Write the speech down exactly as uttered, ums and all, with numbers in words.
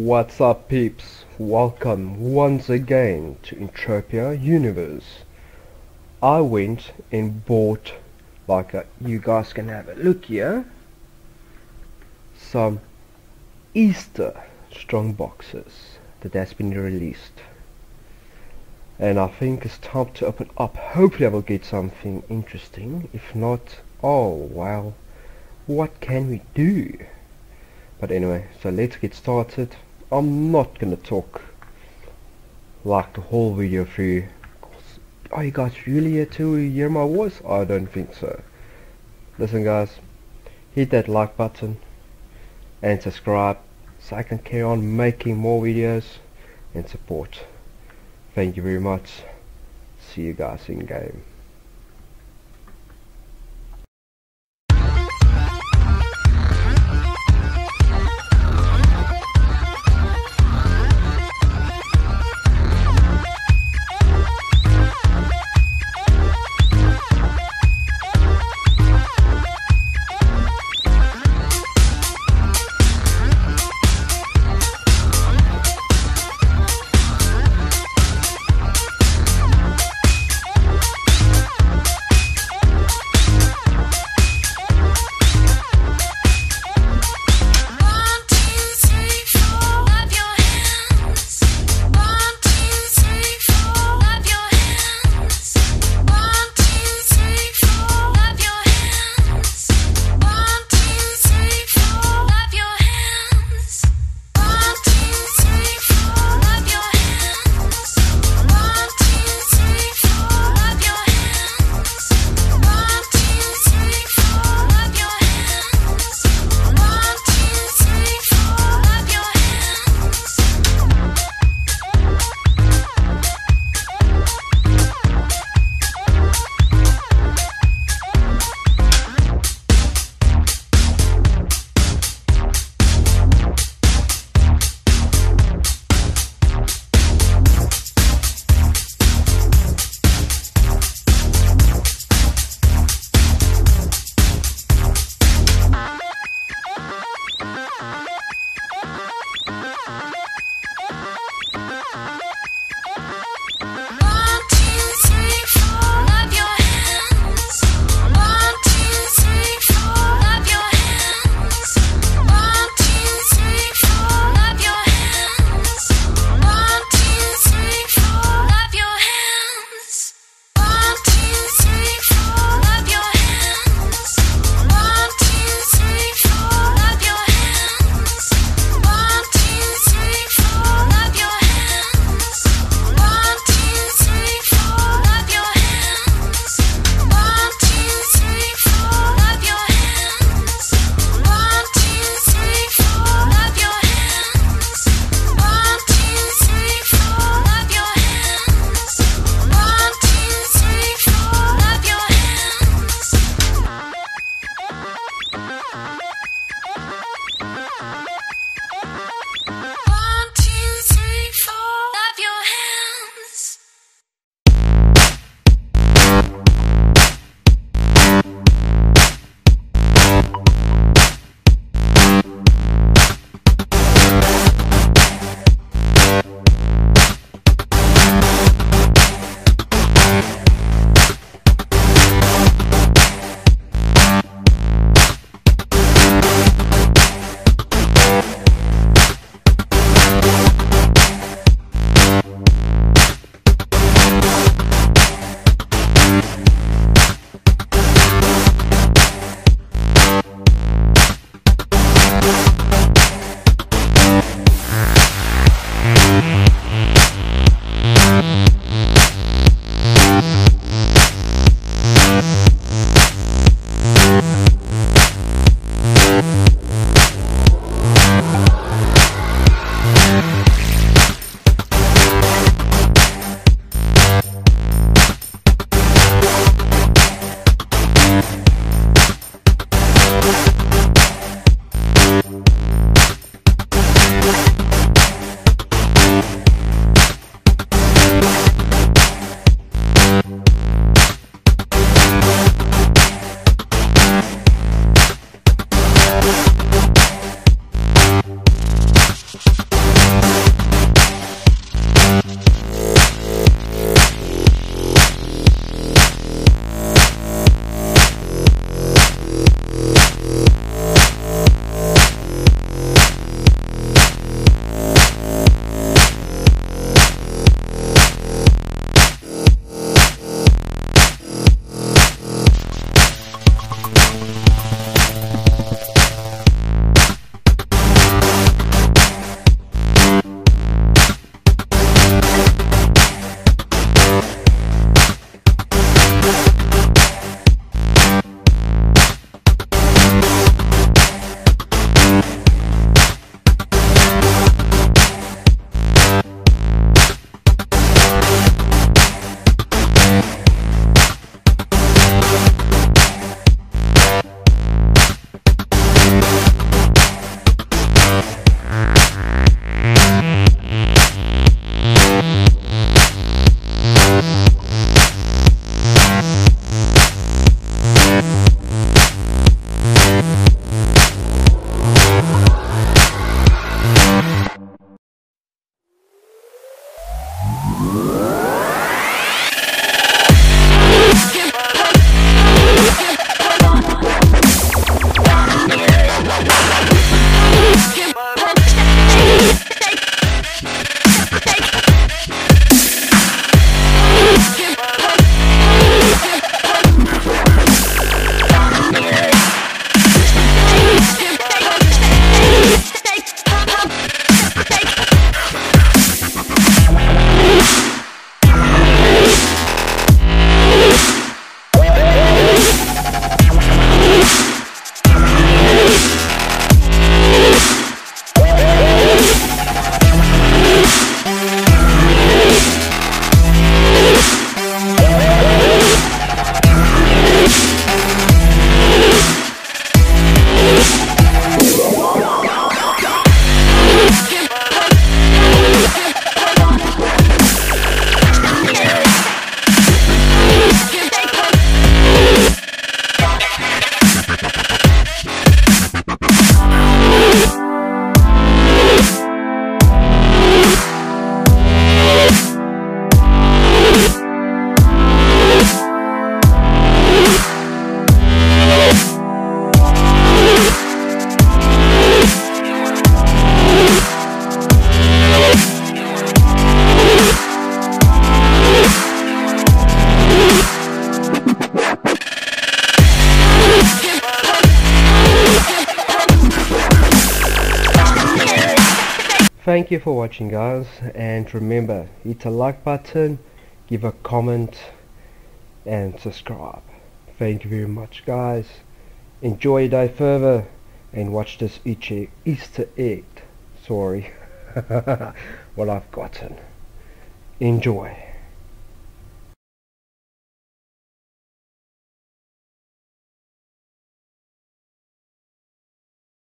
What's up, peeps? Welcome once again to Entropia Universe. I went and bought, like a, you guys can have a look here, some Easter Strongboxes that has been released. And I think it's time to open up. Hopefully I will get something interesting. If not, oh well, what can we do? But anyway, so let's get started. I'm not gonna talk like the whole video through. Are you guys really here to hear my voice? I don't think so. Listen guys, hit that like button and subscribe so I can carry on making more videos and support. Thank you very much. See you guys in game. Thank you for watching, guys, and remember, hit the like button, give a comment and subscribe. Thank you very much, guys. Enjoy your day further and watch this Easter egg. Sorry what I've gotten. Enjoy.